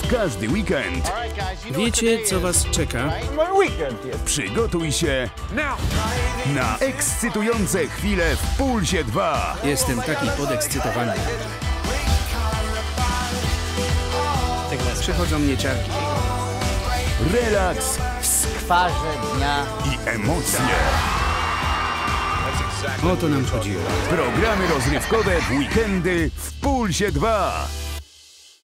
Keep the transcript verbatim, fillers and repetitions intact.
każdy weekend. Wiecie, co was czeka? Przygotuj się na ekscytujące chwile w Pulsie dwa. Jestem taki podekscytowany. Przychodzą mnie ciarki. Relaks W skwarze dnia. i emocje. O to nam chodziło. Programy rozrywkowe w weekendy w Pulsie dwa.